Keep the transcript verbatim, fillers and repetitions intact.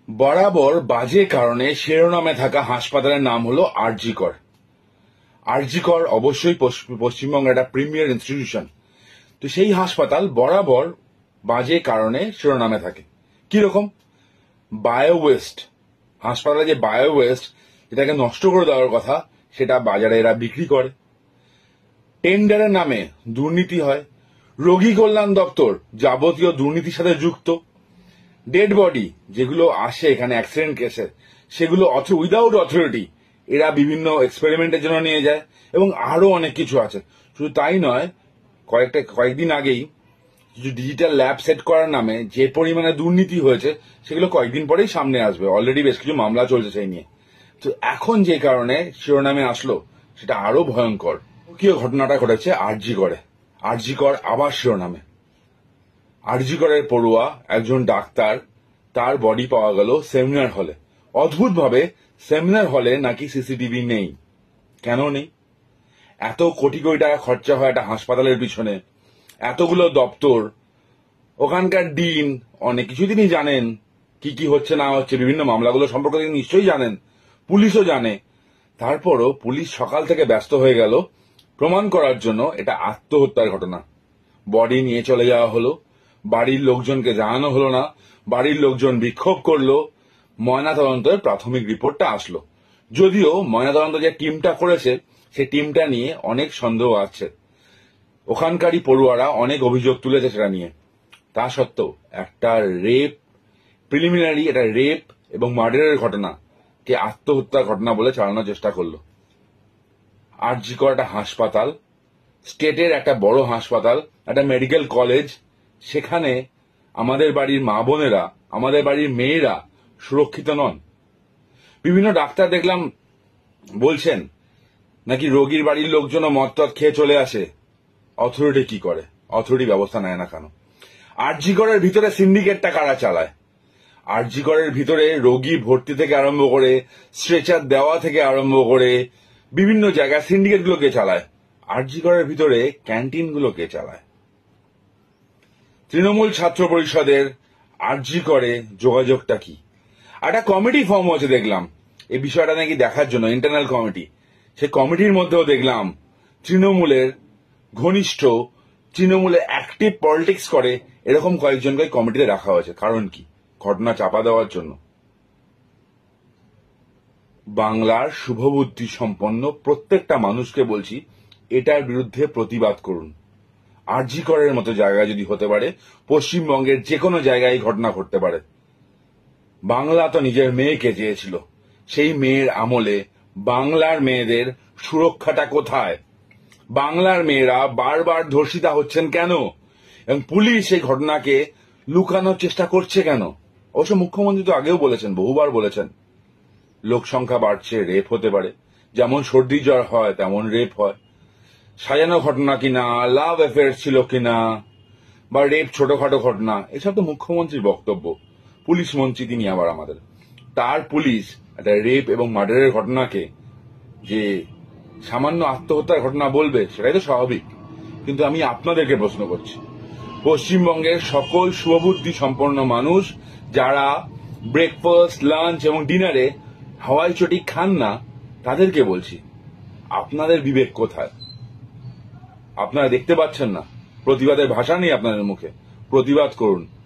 বরাবর বাজে কারণে শিরোনামে থাকা হাসপাতালের নাম হলো আরজি কর। আরজি কর অবশ্যই পশ্চিমবঙ্গের একটা প্রিমিয়ার ইনস্টিটিউশন। তো সেই হাসপাতাল বরাবর বাজে কারণে শিরোনামে থাকে। কিরকম? বায়ো ওয়েস্ট, হাসপাতালে যে বায়ো ওয়েস্ট যেটাকে নষ্ট করে দেওয়ার কথা সেটা বাজারে এরা বিক্রি করে। টেন্ডারের নামে দুর্নীতি হয়। রোগী কল্যাণ দপ্তর যাবতীয় দুর্নীতির সাথে যুক্ত। ডেড বডি যেগুলো আসে এখানে অ্যাক্সিডেন্ট কেসে, সেগুলো উইদাউট অথরিটি এরা বিভিন্ন এক্সপেরিমেন্টের জন্য নিয়ে যায়, এবং আরো অনেক কিছু আছে। শুধু তাই নয়, কয়েকটা কয়েকদিন আগেই কিছু ডিজিটাল ল্যাব সেট করার নামে যে পরিমাণে দুর্নীতি হয়েছে সেগুলো কয়েকদিন পরেই সামনে আসবে। অলরেডি বেশ কিছু মামলা চলছে সেই নিয়ে। তো এখন যে কারণে শিরোনামে আসলো সেটা আরো ভয়ঙ্কর। কি ঘটনাটা ঘটেছে আরজি করে। আরজি কর আবার শিরোনামে। আরজি করের পড়ুয়া একজন ডাক্তার, তার বডি পাওয়া গেল সেমিনার হলে। অদ্ভুত ভাবে সেমিনার হলে নাকি সিসিটিভি নেই। কেন নেই? এত কোটি কোটি টাকা খরচা হয় একটা হাসপাতালের পিছনে, এতগুলো দপ্তর, ওখানকার ডিন অনেক কিছু তিনি জানেন, কি কি হচ্ছে না হচ্ছে, বিভিন্ন মামলাগুলো সম্পর্কে তিনি নিশ্চয়ই জানেন, পুলিশও জানে। তারপরও পুলিশ সকাল থেকে ব্যস্ত হয়ে গেল প্রমাণ করার জন্য এটা আত্মহত্যার ঘটনা। বডি নিয়ে চলে যাওয়া হলো, বাড়ির লোকজনকে জানানো হলো না, বাড়ির লোকজন বিক্ষোভ করলো। ময়নাতদন্তের প্রাথমিক রিপোর্টটা আসলো, যদিও ময়নাতদন্ত যে টিমটা করেছে সেই টিমটা নিয়ে অনেক সন্দেহ আছে। ওখানকারই পড়ুয়ারা অনেক অভিযোগ তুলেছে সেটা নিয়ে। তা সত্ত্বেও একটা রেপ, প্রিলিমিনারি একটা রেপ এবং মার্ডারের ঘটনা কে আত্মহত্যার ঘটনা বলে চালানোর চেষ্টা করলো। আরজি কর একটা হাসপাতাল, স্টেটের একটা বড় হাসপাতাল, একটা মেডিকেল কলেজ, সেখানে আমাদের বাড়ির মা বোনেরা, আমাদের বাড়ির মেয়েরা সুরক্ষিত নন। বিভিন্ন ডাক্তার দেখলাম বলছেন নাকি রোগীর বাড়ির লোকজনও মদ টদ খেয়ে চলে আসে। অথরিটি কি করে? অথরিটি ব্যবস্থা নেয় না কেন? আরজি করের ভিতরে সিন্ডিকেটটা কারা চালায়? আরজি করের ভিতরে রোগী ভর্তি থেকে আরম্ভ করে, স্ট্রেচার দেওয়া থেকে আরম্ভ করে বিভিন্ন জায়গায় সিন্ডিকেট গুলোকে চালায়। আরজি করের ভিতরে ক্যান্টিন গুলোকে চালায়। তৃণমূল ছাত্র পরিষদের আরজি করে যোগাযোগটা কি? একটা কমিটি ফর্ম হয়েছে দেখলাম এই বিষয়টা নাকি দেখার জন্য, ইন্টারনাল কমিটি। সেই কমিটির মধ্যেও দেখলাম তৃণমূলের ঘনিষ্ঠ, তৃণমূলে অ্যাক্টিভ পলিটিক্স করে এরকম কয়েকজনকে কমিটিতে রাখা হয়েছে। কারণ কি? ঘটনা চাপা দেওয়ার জন্য। বাংলার শুভবুদ্ধি সম্পন্ন প্রত্যেকটা মানুষকে বলছি, এটার বিরুদ্ধে প্রতিবাদ করুন। আরজি করের মতো জায়গায় যদি হতে পারে, পশ্চিমবঙ্গের যে কোনো জায়গায় ঘটনা ঘটতে পারে। বাংলা তো নিজের মেয়েকে চেয়েছিল, সেই মেয়ের আমলে বাংলার মেয়েদের সুরক্ষাটা কোথায়? বাংলার মেয়েরা বারবার ধর্ষিতা হচ্ছেন কেন? এবং পুলিশ এই ঘটনাকে লুকানোর চেষ্টা করছে কেন? অবশ্য মুখ্যমন্ত্রী তো আগেও বলেছেন, বহুবার বলেছেন, লোক সংখ্যা বাড়ছে, রেপ হতে পারে। যেমন সর্দি জ্বর হয় তেমন রেপ হয়। সাজানো ঘটনা কিনা, লাভ অ্যাফেয়ার ছিল কিনা, বা রেপ ছোটখাটো ঘটনা, এসব তো মুখ্যমন্ত্রীর বক্তব্য। পুলিশ মন্ত্রী তিনি আবার আমাদের। তার পুলিশ একটা রেপ এবং মার্ডারের ঘটনাকে যে সামান্য আত্মহত্যার ঘটনা বলবে, সেটাই তো স্বাভাবিক। কিন্তু আমি আপনাদেরকে প্রশ্ন করছি, পশ্চিমবঙ্গের সকল শুভবুদ্ধি সম্পন্ন মানুষ যারা ব্রেকফাস্ট, লাঞ্চ এবং ডিনারে হাওয়াই চটি খান না, তাদেরকে বলছি, আপনাদের বিবেক কোথায়? আপনারা দেখতে পাচ্ছেন না? প্রতিবাদের ভাষা নেই আপনাদের মুখে? প্রতিবাদ করুন।